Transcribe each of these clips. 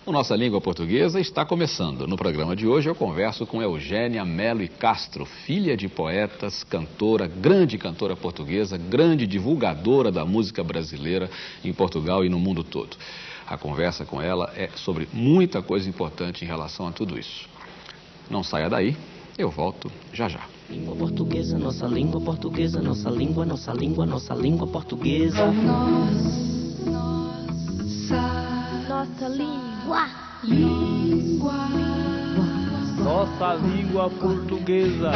O Nossa Língua Portuguesa está começando. No programa de hoje eu converso com Eugênia Melo e Castro, filha de poetas, cantora, grande cantora portuguesa, grande divulgadora da música brasileira em Portugal e no mundo todo. A conversa com ela é sobre muita coisa importante em relação a tudo isso. Não saia daí, eu volto já já. Língua portuguesa, nossa língua portuguesa, nossa língua, nossa língua, nossa língua portuguesa. Nossa língua. Nossa língua portuguesa.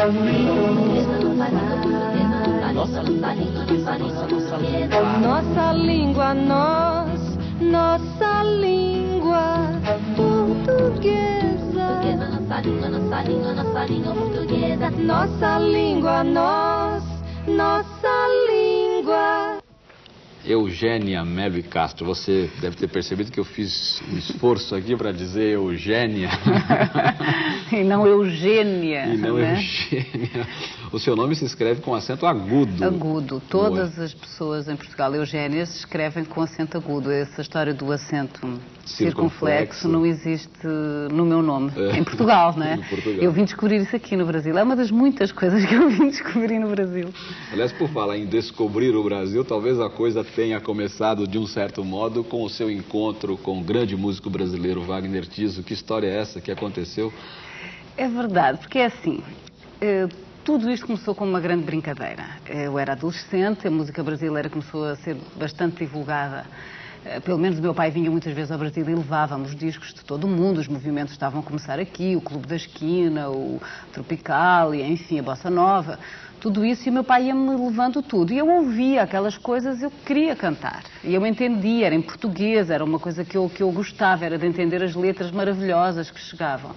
Nossa língua portuguesa, Nossa língua, nossa língua portuguesa. Nossa língua portuguesa. Nossa língua, nossa língua. Eugênia Melo e Castro, você deve ter percebido que eu fiz um esforço aqui para dizer Eugênia. E não Eugênia. E não né? Eugênia. O seu nome se escreve com acento agudo. Agudo. Todas as pessoas em Portugal, Eugénia, se escrevem com acento agudo. Essa história do acento circunflexo não existe no meu nome. Em Portugal, não é? Em Portugal. Eu vim descobrir isso aqui no Brasil. É uma das muitas coisas que eu vim descobrir no Brasil. Aliás, por falar em descobrir o Brasil, talvez a coisa tenha começado de um certo modo com o seu encontro com o grande músico brasileiro Wagner Tiso. Que história é essa que aconteceu? É verdade, porque é assim... Tudo isto começou com uma grande brincadeira. Eu era adolescente, a música brasileira começou a ser bastante divulgada. Pelo menos o meu pai vinha muitas vezes ao Brasil e levava-me os discos de todo o mundo. Os movimentos estavam a começar aqui, o Clube da Esquina, o Tropical, e, enfim, a Bossa Nova. Tudo isso, e o meu pai ia-me levando tudo. E eu ouvia aquelas coisas, eu queria cantar. E eu entendia, era em português, era uma coisa que eu gostava, era de entender as letras maravilhosas que chegavam.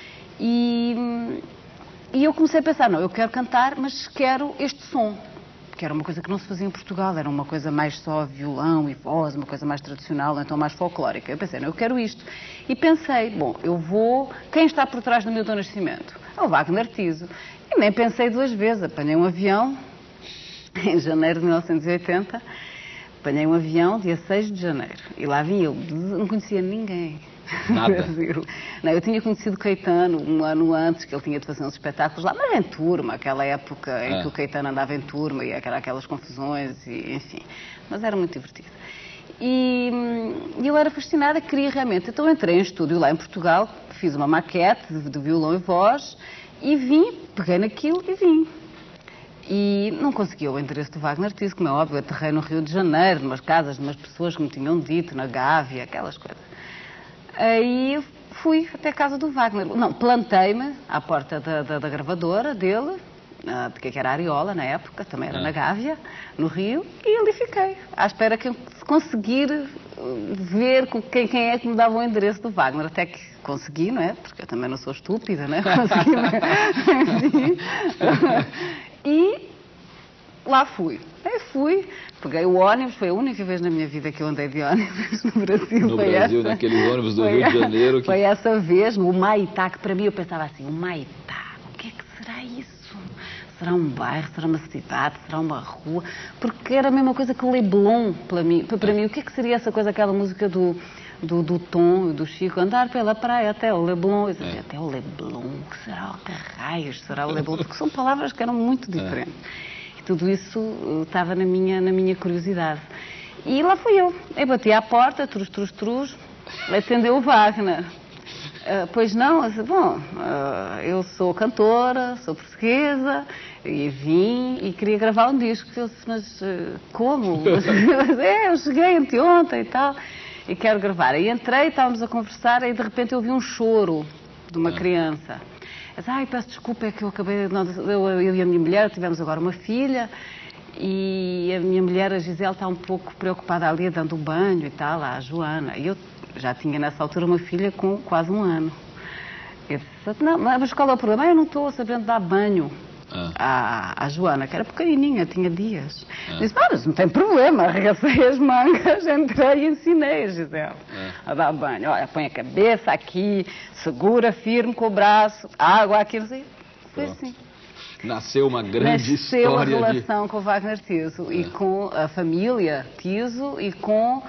E eu comecei a pensar, não, eu quero cantar, mas quero este som, que era uma coisa que não se fazia em Portugal, era uma coisa mais só violão e voz, uma coisa mais tradicional, então mais folclórica. Eu pensei, não, eu quero isto. E pensei, bom, quem está por trás do Milton Nascimento? É o Wagner Tiso. E nem pensei duas vezes, apanhei um avião, em janeiro de 1980, apanhei um avião dia 6 de janeiro, e lá vim eu, não conhecia ninguém. Nada. Não, eu tinha conhecido o Caetano um ano antes, que ele tinha de fazer uns espetáculos lá, mas em turma, aquela época em que o Caetano andava em turma e aquelas confusões, e, enfim. Mas era muito divertido. E eu era fascinada, queria realmente. Então entrei em estúdio lá em Portugal, fiz uma maquete de violão e voz, e peguei naquilo e vim. E não consegui o endereço do Wagner Tiso, como é óbvio, eu aterrei no Rio de Janeiro, numas casas de umas pessoas que me tinham dito, na Gávea, aquelas coisas. Aí fui até a casa do Wagner. Não, plantei-me à porta da gravadora dele, que era a Ariola na época, também era na Gávea, no Rio, e ali fiquei, à espera que eu conseguir ver quem é que me dava o endereço do Wagner. Até que consegui, não é? Porque eu também não sou estúpida, não é? Consegui. E lá fui. Aí fui, peguei o ônibus, foi a única vez na minha vida que eu andei de ônibus no Brasil. No Brasil, naquele ônibus do Rio de Janeiro. Foi essa vez, no Humaitá, que para mim eu pensava assim, Humaitá, o que é que será isso? Será um bairro, será uma cidade, será uma rua? Porque era a mesma coisa que o Leblon, para mim. O que é que seria essa coisa, aquela música do Tom e do Chico, andar pela praia até o Leblon? Eu dizia, até o Leblon, que será? Que raios será o Leblon? Porque são palavras que eram muito diferentes. Tudo isso estava na minha curiosidade. E lá fui eu. Eu bati à porta, trus, atendeu o Wagner. Pois não, eu disse, bom, eu sou cantora, sou portuguesa, e vim e queria gravar um disco. Eu disse, mas como? Eu cheguei anteontem e tal, e quero gravar. Aí entrei, estávamos a conversar, e de repente eu vi um choro de uma criança. Ai, peço desculpa, é que eu acabei... Eu e a minha mulher tivemos agora uma filha e a minha mulher, a Gisele, está um pouco preocupada ali, dando banho e tal, à Joana. E eu já tinha nessa altura uma filha com quase 1 ano. Eu disse, não, mas qual é o problema? Eu não estou sabendo dar banho à Joana, que era pequenininha, tinha dias. Disse, mas não tem problema, arregacei as mangas, entrei e ensinei a Gisele a dar banho. Olha, põe a cabeça aqui, segura firme com o braço, água aqui, não sei. Foi assim. Nasceu uma grande história. Nasceu a relação com o Wagner Tiso e com a família Tiso e com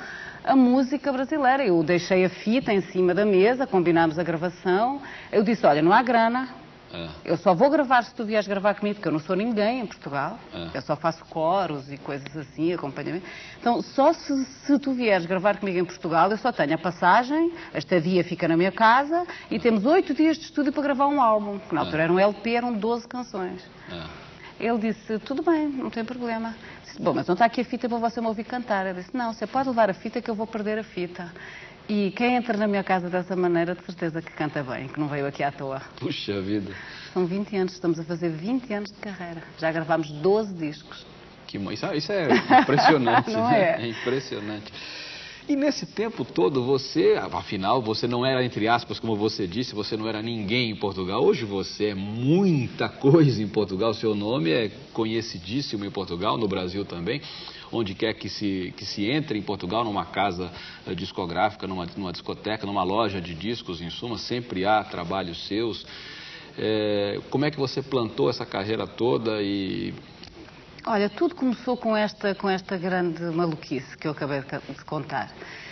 a música brasileira. Eu deixei a fita em cima da mesa, combinámos a gravação. Eu disse, olha, não há grana. Eu só vou gravar se tu vieres gravar comigo, porque eu não sou ninguém em Portugal. Eu só faço coros e coisas assim, acompanhamento. Então, só se tu vieres gravar comigo em Portugal, eu só tenho a passagem, a estadia fica na minha casa e temos 8 dias de estúdio para gravar um álbum. Que na altura era um LP, eram 12 canções. Ele disse, tudo bem, não tem problema. Disse, bom, mas não está aqui a fita para você me ouvir cantar. Eu disse, não, você pode levar a fita que eu vou perder a fita. E quem entra na minha casa dessa maneira, de certeza que canta bem, que não veio aqui à toa. Puxa vida. São 20 anos, estamos a fazer 20 anos de carreira. Já gravámos 12 discos. Isso é impressionante. Não é? É impressionante. E nesse tempo todo, você, afinal, você não era, entre aspas, como você disse, você não era ninguém em Portugal. Hoje você é muita coisa em Portugal. Seu nome é conhecidíssimo em Portugal, no Brasil também. Onde quer que se entre em Portugal, numa casa discográfica, numa discoteca, numa loja de discos, em suma, sempre há trabalhos seus. Como é que você plantou essa carreira toda e... Olha, tudo começou com esta grande maluquice que eu acabei de contar.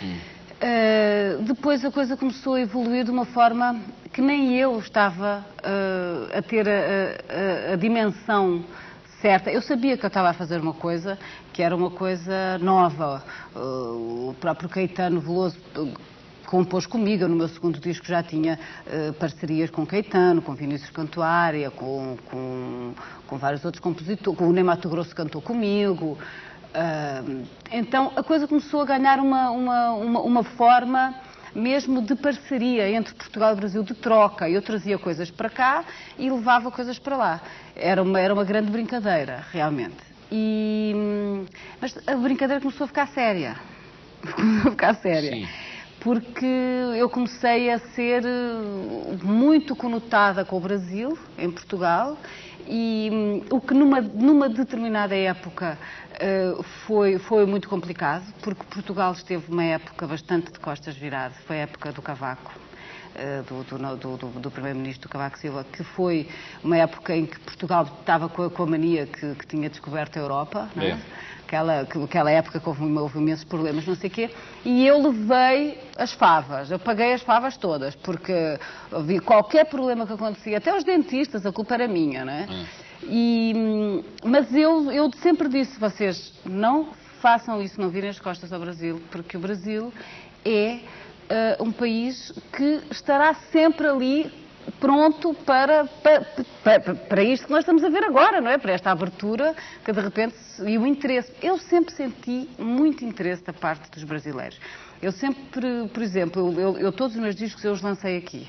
Depois a coisa começou a evoluir de uma forma que nem eu estava a ter a dimensão certa. Eu sabia que eu estava a fazer uma coisa que era uma coisa nova. O próprio Caetano Veloso compôs comigo. Eu, no meu segundo disco, já tinha parcerias com Caetano, com Vinícius Cantuária, com vários outros compositores. Com o Ney Matogrosso cantou comigo. Então a coisa começou a ganhar uma forma mesmo de parceria entre Portugal e Brasil, de troca. Eu trazia coisas para cá e levava coisas para lá. Era uma grande brincadeira, realmente. Mas a brincadeira começou a ficar séria. Sim. Porque eu comecei a ser muito conotada com o Brasil, em Portugal, e o que numa determinada época foi muito complicado, porque Portugal esteve uma época bastante de costas viradas. Foi a época do Cavaco, do primeiro-ministro Cavaco Silva, que foi uma época em que Portugal estava com a mania que tinha descoberto a Europa, não é? Aquela época que houve imensos problemas, não sei o quê, e eu levei as favas, eu paguei as favas todas, porque vi qualquer problema que acontecia, até os dentistas, a culpa era minha, não é? Mas eu sempre disse, vocês não façam isso, não virem as costas ao Brasil, porque o Brasil é um país que estará sempre ali pronto para isto que nós estamos a ver agora, não é? Para esta abertura que de repente... E o interesse. Eu sempre senti muito interesse da parte dos brasileiros. Eu sempre, por exemplo, eu todos os meus discos eu os lancei aqui.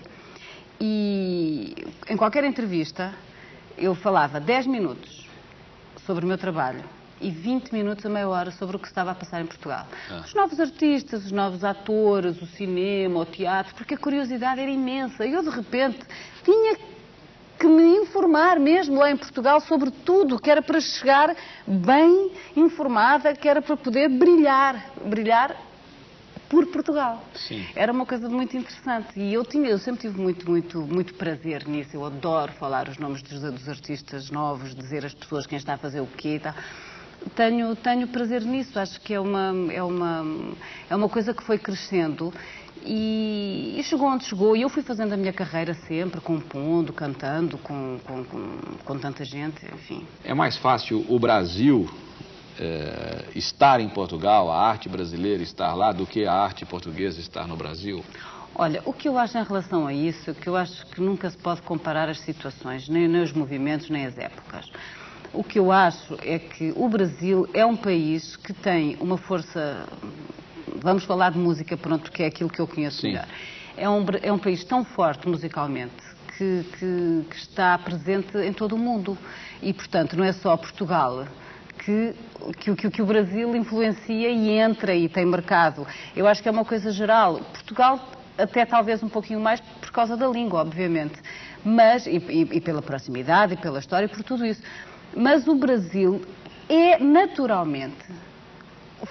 E em qualquer entrevista eu falava 10 minutos sobre o meu trabalho e 20 minutos a meia hora sobre o que estava a passar em Portugal. Os novos artistas, os novos atores, o cinema, o teatro, porque a curiosidade era imensa. E eu, de repente, tinha que me informar mesmo lá em Portugal sobre tudo, que era para chegar bem informada, que era para poder brilhar por Portugal. Sim. Era uma coisa muito interessante. E eu sempre tive muito prazer nisso. Eu adoro falar os nomes dos artistas novos, dizer às pessoas quem está a fazer o quê e tal. Tenho prazer nisso, acho que é uma coisa que foi crescendo e chegou onde chegou, e eu fui fazendo a minha carreira sempre, compondo, cantando, com tanta gente, enfim. É mais fácil o Brasil estar em Portugal, a arte brasileira estar lá, do que a arte portuguesa estar no Brasil? Olha, o que eu acho em relação a isso, que eu acho que nunca se pode comparar as situações, nem os movimentos, nem as épocas. O que eu acho é que o Brasil é um país que tem uma força, vamos falar de música, pronto, que é aquilo que eu conheço melhor. É um país tão forte musicalmente que está presente em todo o mundo. E, portanto, não é só Portugal que o Brasil influencia e entra e tem mercado. Eu acho que é uma coisa geral. Portugal, até talvez um pouquinho mais por causa da língua, obviamente, mas, e pela proximidade, e pela história, e por tudo isso. Mas o Brasil é naturalmente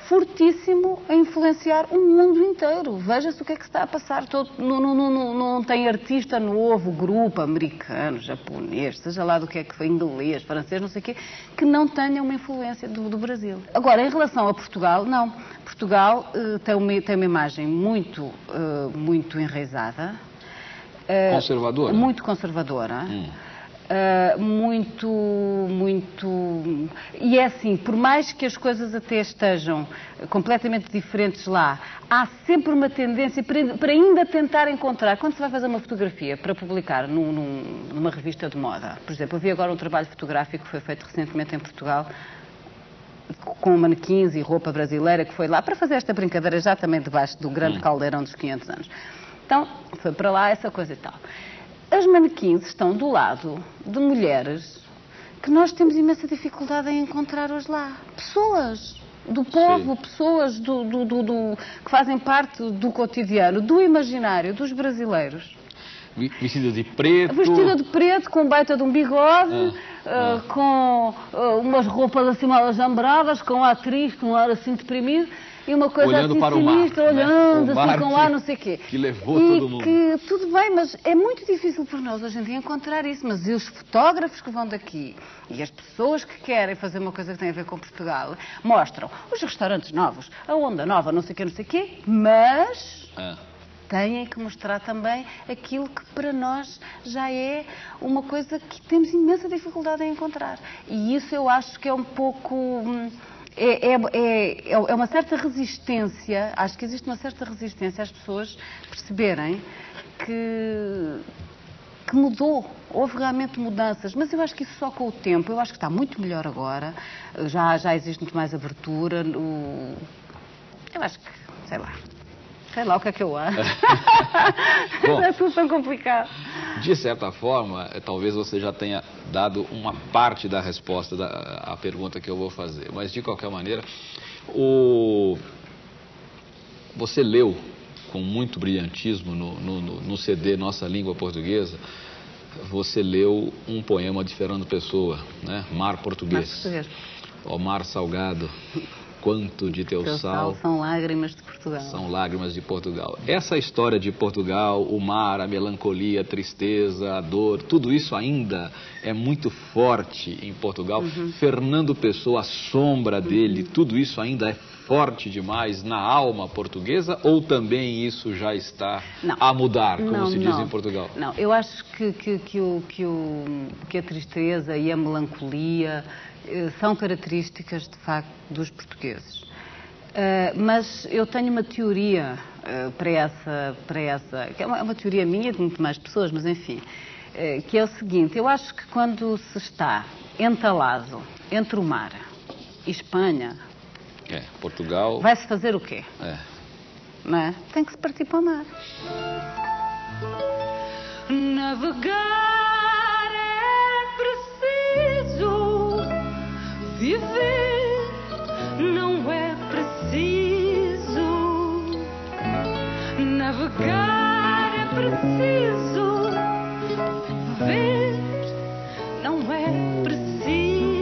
fortíssimo a influenciar o mundo inteiro. Veja-se o que é que se está a passar. Não tem artista novo, grupo americano, japonês, seja lá do que é que foi, inglês, francês, não sei o quê, que não tenha uma influência do Brasil. Agora, em relação a Portugal, não. Portugal tem uma imagem muito enraizada. Conservadora? Muito conservadora. Muito... E é assim, por mais que as coisas até estejam completamente diferentes lá, há sempre uma tendência para ainda tentar encontrar. Quando se vai fazer uma fotografia para publicar numa revista de moda, por exemplo, eu vi agora um trabalho fotográfico que foi feito recentemente em Portugal, com manequins e roupa brasileira, que foi lá para fazer esta brincadeira já também debaixo do grande caldeirão dos 500 anos. Então, foi para lá essa coisa e tal. As manequins estão do lado de mulheres que nós temos imensa dificuldade em encontrar hoje lá. Pessoas do povo, pessoas que fazem parte do cotidiano, do imaginário dos brasileiros. Vestida de preto. Vestida de preto, com baita de um bigode, com umas roupas assim mal ajambradas, com a atriz, com um ar assim deprimido. E uma coisa olhando assim para sinistra, o mar, olhando, né? assim, com ar, não sei o quê. Que levou todo mundo. Que, tudo bem, mas é muito difícil para nós hoje em dia encontrar isso. Mas e os fotógrafos que vão daqui e as pessoas que querem fazer uma coisa que tem a ver com Portugal mostram os restaurantes novos, a onda nova, não sei o quê, mas têm que mostrar também aquilo que para nós já é uma coisa que temos imensa dificuldade em encontrar. E isso eu acho que é um pouco... É uma certa resistência, acho que existe uma certa resistência às pessoas perceberem que mudou, houve realmente mudanças, mas eu acho que isso só com o tempo, eu acho que está muito melhor agora, já existe muito mais abertura, eu acho que, sei lá o que é que eu acho. Bom, é tudo tão complicado. De certa forma, talvez você já tenha dado uma parte da resposta à pergunta que eu vou fazer. Mas, de qualquer maneira, você leu com muito brilhantismo no CD Nossa Língua Portuguesa, você leu um poema de Fernando Pessoa, né? Mar Português. Ó mar salgado, quanto de teu sal são lágrimas de Portugal. São lágrimas de Portugal. Essa história de Portugal, o mar, a melancolia, a tristeza, a dor, tudo isso ainda é muito forte em Portugal. Fernando Pessoa, a sombra dele, tudo isso ainda é forte demais na alma portuguesa, ou também isso já está a mudar, como se diz em Portugal? Não, eu acho que a tristeza e a melancolia são características, de facto, dos portugueses. Mas eu tenho uma teoria para essa, que é uma teoria minha de muito mais pessoas, mas enfim, que é o seguinte: eu acho que quando se está entalado entre o mar e Espanha, Portugal, vai-se fazer o quê? Não é? Tem que se partir para o mar. Navegar é preciso, viver não é preciso. Navegar é preciso, viver não é preciso.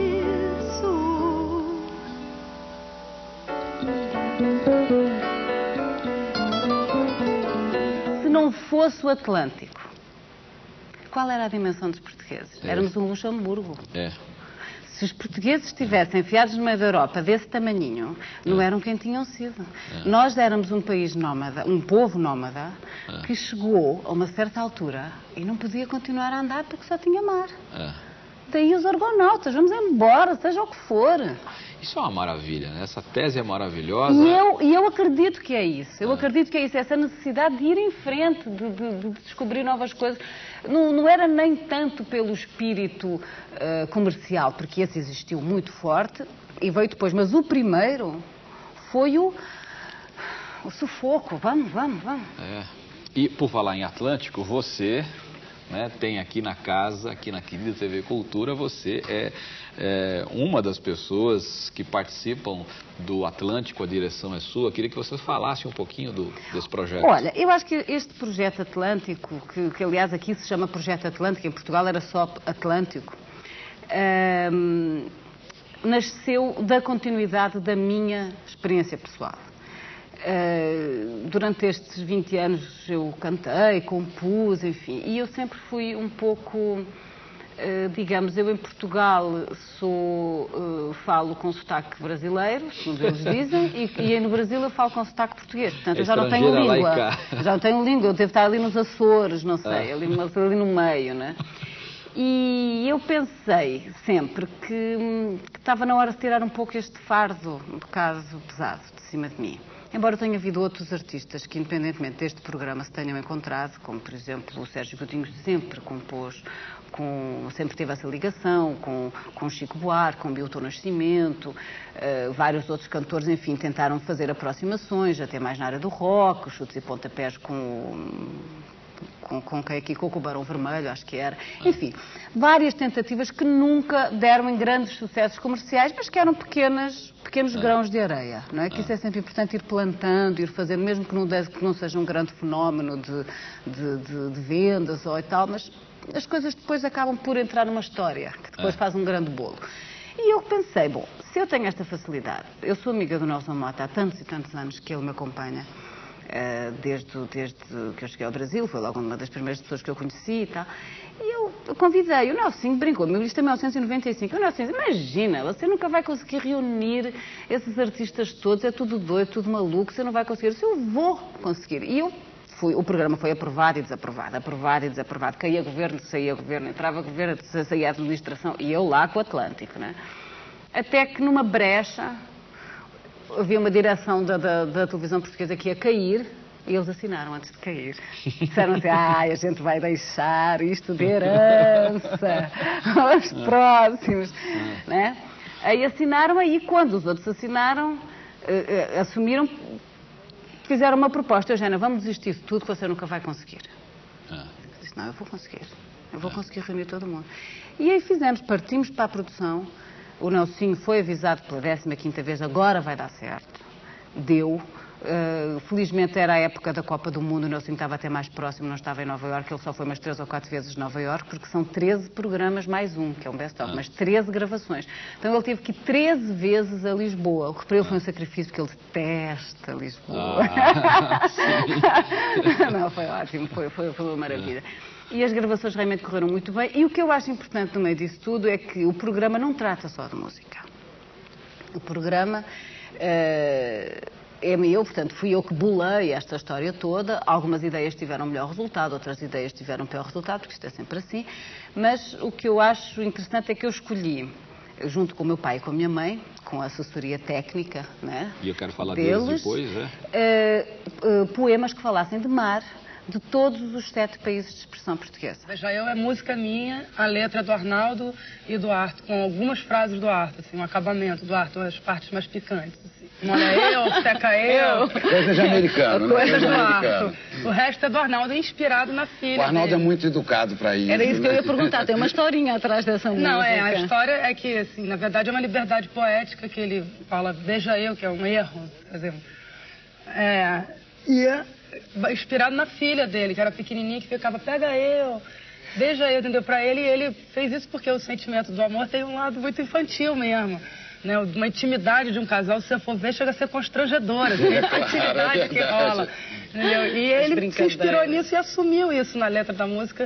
Se não fosse o Atlântico, qual era a dimensão dos portugueses? Éramos um Luxemburgo. Se os portugueses estivessem enfiados no meio da Europa desse tamanhinho, não eram quem tinham sido. Nós éramos um país nómada, um povo nómada, que chegou a uma certa altura e não podia continuar a andar porque só tinha mar. Daí os argonautas, vamos embora, seja o que for. Isso é uma maravilha, né? Essa tese é maravilhosa. E eu acredito que é isso. Eu acredito que é isso, essa necessidade de ir em frente, de descobrir novas coisas. Não era nem tanto pelo espírito comercial, porque esse existiu muito forte e veio depois. Mas o primeiro foi o sufoco. Vamos. E por falar em Atlântico, você... tem aqui na casa, aqui na querida TV Cultura, você é uma das pessoas que participam do Atlântico, a direção é sua. Queria que você falasse um pouquinho desse projeto. Olha, eu acho que este projeto Atlântico, que aliás aqui se chama Projeto Atlântico, em Portugal era só Atlântico, nasceu da continuidade da minha experiência pessoal. Durante estes 20 anos eu cantei, compus, enfim, e eu sempre fui um pouco, digamos, eu em Portugal falo com sotaque brasileiro, segundo eles dizem, e no Brasil eu falo com sotaque português, portanto eu já não tenho língua, já não tenho língua, eu devo estar ali nos Açores, não sei, ali no meio, né? E eu pensei sempre que estava na hora de tirar um pouco este fardo, um bocado pesado, de cima de mim. Embora tenha havido outros artistas que, independentemente deste programa, se tenham encontrado, como, por exemplo, o Sérgio Godinho sempre compôs, sempre teve essa ligação com Chico Buarque, com Milton Nascimento, vários outros cantores, enfim, tentaram fazer aproximações, até mais na área do rock, os chutes e pontapés com quem aqui, com o Barão Vermelho, acho que era. Enfim, várias tentativas que nunca deram em grandes sucessos comerciais, mas que eram pequenos grãos de areia, não é? Que isso é sempre importante ir plantando, ir fazendo, mesmo que não seja um grande fenómeno de vendas ou e tal, mas as coisas depois acabam por entrar numa história, que depois faz um grande bolo. E eu pensei, bom, se eu tenho esta facilidade, eu sou amiga do Nelson Motta há tantos e tantos anos que ele me acompanha, desde que eu cheguei ao Brasil, foi logo uma das primeiras pessoas que eu conheci e tal, e eu convidei, o Nelson brincou-me, isto é 1995, o Nelson disse, imagina, você nunca vai conseguir reunir esses artistas todos, é tudo doido, tudo maluco, você não vai conseguir. Eu disse, eu vou conseguir. E o programa foi aprovado e desaprovado, caía governo, saía governo, entrava governo, saía a administração, e eu lá com o Atlântico, né? Até que numa brecha, havia uma direção da televisão portuguesa que ia cair, e eles assinaram antes de cair. Disseram assim, a gente vai deixar isto de herança aos próximos, né? Aí assinaram, aí quando os outros assinaram, assumiram, fizeram uma proposta, Eugénia, vamos desistir de tudo que você nunca vai conseguir. Eu disse, não, eu vou conseguir reunir todo mundo. E aí partimos para a produção. O Nelsinho foi avisado pela 15ª vez, agora vai dar certo. Deu. Felizmente era a época da Copa do Mundo, o Nelsinho estava até mais próximo, não estava em Nova Iorque, ele só foi umas 3 ou 4 vezes a Nova Iorque, porque são 13 programas mais um, que é um best-of, mas 13 gravações. Então ele teve que ir 13 vezes a Lisboa, o que para ele foi um sacrifício, porque ele detesta Lisboa. Não, foi ótimo, foi uma maravilha. E as gravações realmente correram muito bem. E o que eu acho importante no meio disso tudo é que o programa não trata só de música. O programa é meu, portanto, fui eu que bolei esta história toda. Algumas ideias tiveram melhor resultado, outras ideias tiveram pior resultado, porque isto é sempre assim. Mas o que eu acho interessante é que eu escolhi, junto com o meu pai e com a minha mãe, com a assessoria técnica, né, e eu quero falar deles depois, poemas que falassem de mar, de todos os 7 países de expressão portuguesa. Veja eu é música minha, a letra é do Arnaldo e do Arthur, com algumas frases do Arthur, assim, um acabamento do Arthur, as partes mais picantes. Assim. Molha eu, seca eu. Coisa de americano, né? Coisa do Arthur. O resto é do Arnaldo, inspirado na filha. O Arnaldo dele. É muito educado para isso. Era isso que eu ia perguntar, tem uma historinha atrás dessa música. Não, a história é que, assim, na verdade é uma liberdade poética que ele fala, veja eu, que é um erro, por exemplo. Inspirado na filha dele, que era pequenininha, que ficava, pega eu, beija eu, entendeu? Pra ele, e ele fez isso porque o sentimento do amor tem um lado muito infantil mesmo, né? Uma intimidade de um casal, se você for ver, chega a ser constrangedora, assim, a infantilidade que rola, entendeu? E ele se inspirou nisso e assumiu isso na letra da música.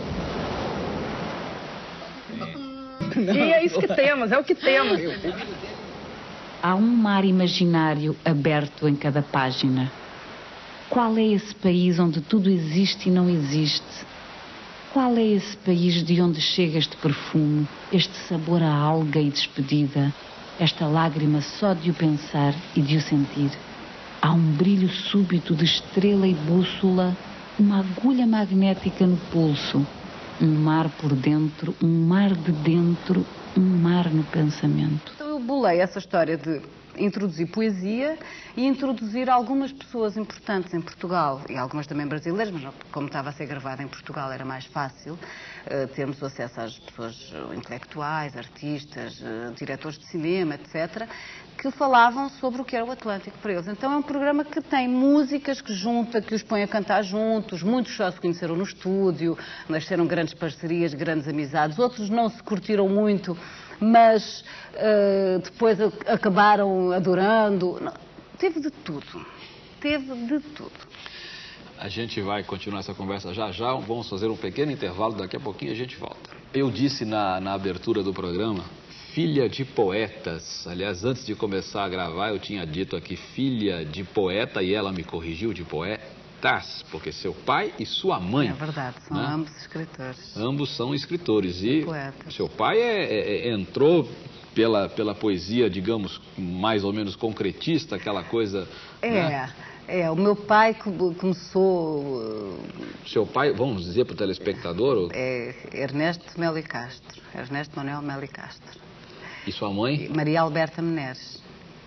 E é isso que temos, é o que temos. Há um mar imaginário aberto em cada página. Qual é esse país onde tudo existe e não existe? Qual é esse país de onde chega este perfume, este sabor a alga e despedida, esta lágrima só de o pensar e de o sentir? Há um brilho súbito de estrela e bússola, uma agulha magnética no pulso, um mar por dentro, um mar de dentro, um mar no pensamento. Então eu bolei essa história de introduzir poesia e introduzir algumas pessoas importantes em Portugal e algumas também brasileiras, mas como estava a ser gravada em Portugal era mais fácil termos acesso às pessoas intelectuais, artistas, diretores de cinema, etc., que falavam sobre o que era o Atlântico para eles. Então é um programa que tem músicas que junta, que os põe a cantar juntos, muitos só se conheceram no estúdio, nasceram grandes parcerias, grandes amizades, outros não se curtiram muito, mas depois acabaram adorando. Não, teve de tudo, teve de tudo. A gente vai continuar essa conversa já já, vamos fazer um pequeno intervalo, daqui a pouquinho a gente volta. Eu disse na abertura do programa, filha de poetas. Aliás, antes de começar a gravar, eu tinha dito aqui filha de poeta e ela me corrigiu de poetas, porque seu pai e sua mãe... É verdade, são né? ambos escritores. Ambos são escritores e Poetas. seu pai entrou pela poesia, digamos, mais ou menos concretista, aquela coisa... né? O meu pai começou... Seu pai, vamos dizer para o telespectador... É Ernesto Melo e Castro, Ernesto Manuel Melo e Castro. E sua mãe? Maria Alberta Meneres.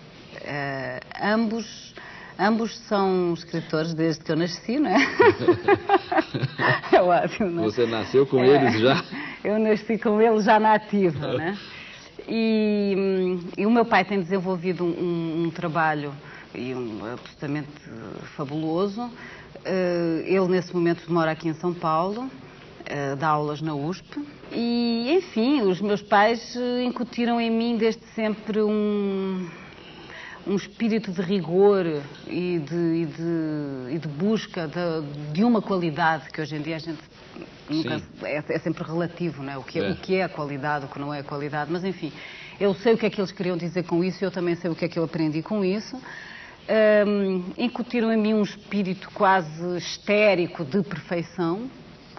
Ambos são escritores desde que eu nasci, não é? É ótimo, não é? Você nasceu com eles já? Eu nasci com eles já na ativa, não é? E o meu pai tem desenvolvido um trabalho absolutamente fabuloso. Ele, nesse momento, mora aqui em São Paulo, dá aulas na USP. E, enfim, os meus pais incutiram em mim desde sempre um espírito de rigor e de busca de uma qualidade que hoje em dia a gente nunca, é sempre relativo, não é? O que é a qualidade, o que não é a qualidade, mas enfim, eu sei o que é que eles queriam dizer com isso, eu também sei o que é que eu aprendi com isso. Incutiram em mim um espírito quase histérico de perfeição.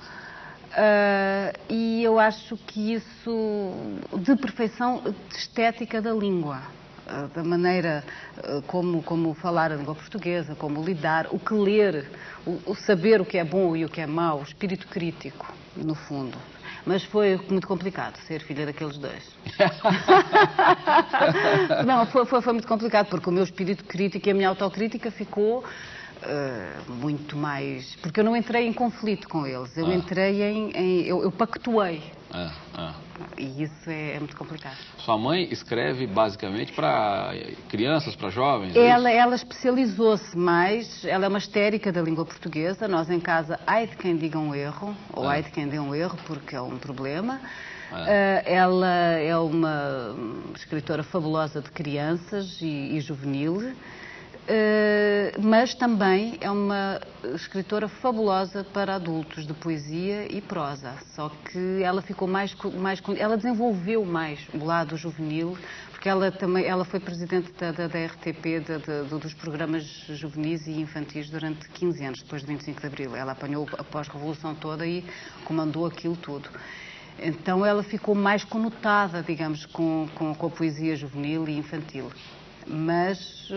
E eu acho que isso, de perfeição estética da língua, da maneira como falar a língua portuguesa, como lidar, o que ler, o saber o que é bom e o que é mau, o espírito crítico, no fundo. Mas foi muito complicado ser filha daqueles dois. Não, foi muito complicado, porque o meu espírito crítico e a minha autocrítica ficou muito mais... Porque eu não entrei em conflito com eles, eu entrei eu pactuei. E isso é muito complicado. Sua mãe escreve basicamente para crianças, para jovens? Ela especializou-se mais, ela é uma histérica da língua portuguesa. Nós em casa, ai de quem diga um erro, ou ai de quem dê um erro, porque é um problema. Ela é uma escritora fabulosa de crianças e juvenil. Mas também é uma escritora fabulosa para adultos, de poesia e prosa. Só que ela ficou ela desenvolveu mais o lado juvenil, porque ela foi presidente da RTP, dos programas juvenis e infantis durante 15 anos, depois de 25 de Abril. Ela apanhou a pós-revolução toda e comandou aquilo tudo. Então ela ficou mais conotada, digamos, com a poesia juvenil e infantil. Mas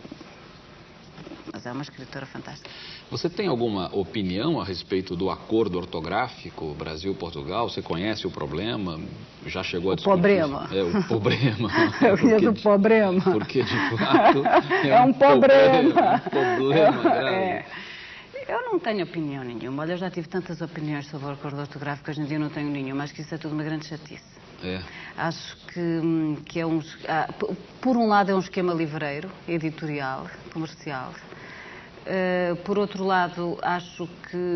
é uma escritora fantástica. Você tem alguma opinião a respeito do acordo ortográfico Brasil-Portugal? Você conhece o problema? Já chegou a discutir? O problema. O problema. Eu conheço o problema. Porque, de fato, é um problema. Um problema grave. Eu não tenho opinião nenhuma. Olha, eu já tive tantas opiniões sobre o acordo ortográfico que hoje em dia não tenho nenhuma. Acho que isso é tudo uma grande chatice. Acho que por um lado é um esquema livreiro, editorial, comercial. Por outro lado, acho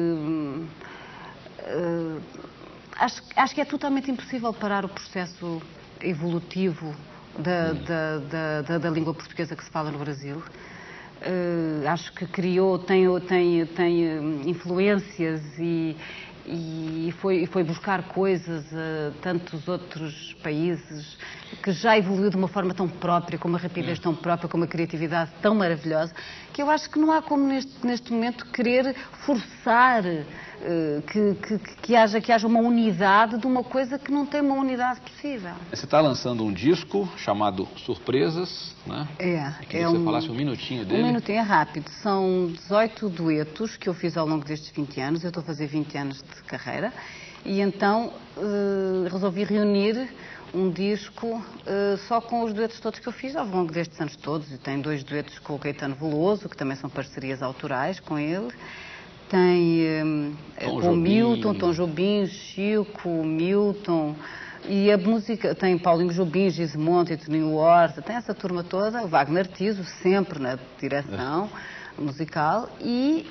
que é totalmente impossível parar o processo evolutivo da língua portuguesa que se fala no Brasil. Acho que tem influências e foi buscar coisas a tantos outros países, que já evoluiu de uma forma tão própria, com uma rapidez tão própria, com uma criatividade tão maravilhosa, que eu acho que não há como neste momento querer forçar que haja uma unidade de uma coisa que não tem uma unidade possível. Você está lançando um disco chamado Surpresas, né? Eu queria que você falasse um minutinho dele. Um minutinho, é rápido. São 18 duetos que eu fiz ao longo destes 20 anos. Eu estou a fazer 20 anos de carreira. E então resolvi reunir um disco só com os duetos todos que eu fiz ao longo destes anos todos. E tem 2 duetos com o Caetano Veloso, que também são parcerias autorais com ele. Tem com o Milton, Tom Jobim, Chico, Milton, E a música tem Paulinho Jobim, Gismonte, Toninho Horta, tem essa turma toda, o Wagner Tiso, sempre na direção musical, e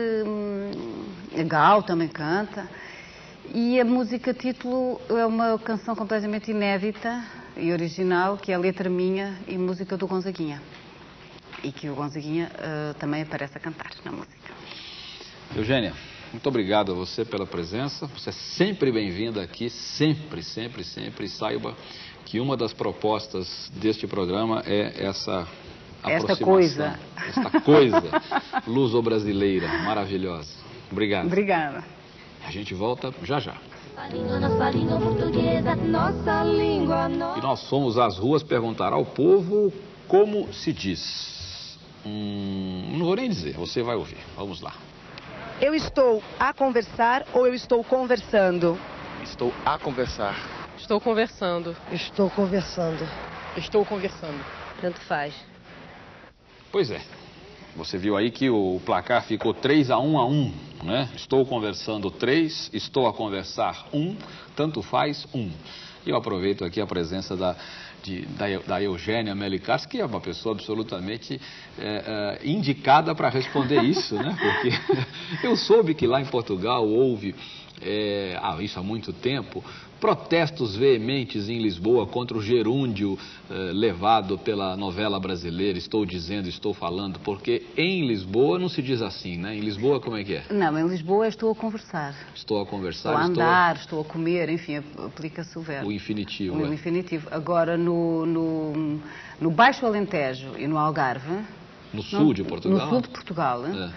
a Gal também canta. E a música título é uma canção completamente inédita e original, que é a letra minha e música do Gonzaguinha. E que o Gonzaguinha também aparece a cantar na música. Eugênia, muito obrigado a você pela presença. Você é sempre bem-vinda aqui, sempre, sempre, sempre. E saiba que uma das propostas deste programa é essa aproximação. Esta coisa luso-brasileira, maravilhosa. Obrigado. Obrigada. A gente volta já já. Nossa língua portuguesa, nossa língua, E nós fomos às ruas perguntar ao povo como se diz. Não vou nem dizer, você vai ouvir. Vamos lá. Eu estou a conversar ou eu estou conversando? Estou a conversar. Estou conversando. Estou conversando. Estou conversando. Tanto faz. Pois é. Você viu aí que o placar ficou 3-1, né? Estou conversando 3, estou a conversar 1, tanto faz 1. E eu aproveito aqui a presença da Eugênia Mello e Castro, que é uma pessoa absolutamente indicada para responder isso, né? Porque eu soube que lá em Portugal houve, isso há muito tempo, protestos veementes em Lisboa contra o gerúndio levado pela novela brasileira. Estou dizendo, estou falando, porque em Lisboa não se diz assim, né? Em Lisboa como é que é? Não, em Lisboa estou a conversar. Estou a conversar. Estou a andar, estou a comer, enfim, aplica-se o verbo. O infinitivo. O infinitivo. Agora, no Baixo Alentejo e no Algarve... No sul de Portugal? No sul de Portugal,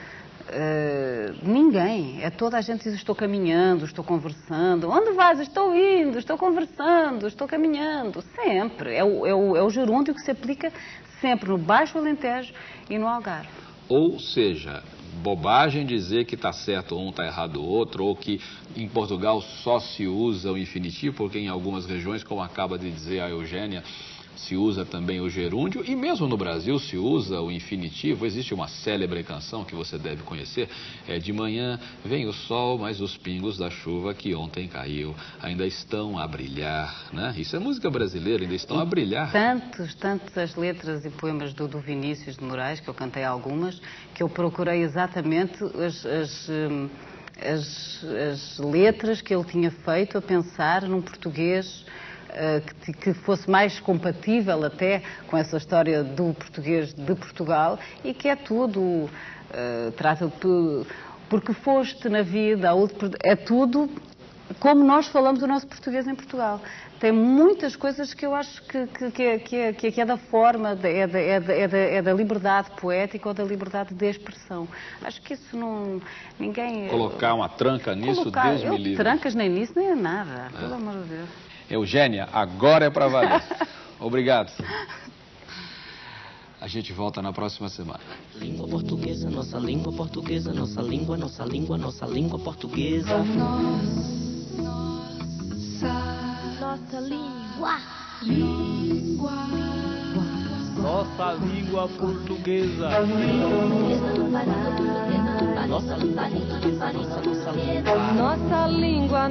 ninguém, toda a gente diz estou caminhando, estou conversando. Onde vais? Estou indo, estou conversando, estou caminhando. Sempre. É o gerúndio que se aplica sempre no Baixo Alentejo e no Algarve. Ou seja, bobagem dizer que está certo um, está errado o outro, ou que em Portugal só se usa o infinitivo, porque em algumas regiões, como acaba de dizer a Eugênia, se usa também o gerúndio, e mesmo no Brasil se usa o infinitivo. Existe uma célebre canção que você deve conhecer, de manhã vem o sol, mas os pingos da chuva que ontem caiu ainda estão a brilhar, né? Isso é música brasileira, ainda estão a brilhar. Tantas letras e poemas do Vinícius de Moraes, que eu cantei algumas, que eu procurei exatamente as letras que ele tinha feito a pensar num português que fosse mais compatível até com essa história do português de Portugal, e que é tudo, trata de porque foste na vida, é tudo como nós falamos o nosso português em Portugal. Tem muitas coisas que eu acho que é da forma, é da liberdade poética ou da liberdade de expressão. Acho que isso não... ninguém... Colocar uma tranca nisso, Deus me livre. Trancas nem nisso, nem é nada, pelo amor de Deus. Eugênia, agora é para valer. Obrigado. A gente volta na próxima semana. Língua portuguesa, nossa língua portuguesa, nossa língua, nossa língua, nossa língua portuguesa. nossa língua. Nossa língua portuguesa. Nossa língua portuguesa, Nossa língua,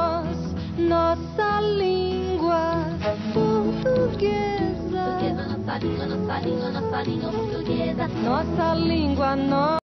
nossa língua portuguesa. Nossa língua, nossa língua, nossa língua portuguesa. Nossa língua,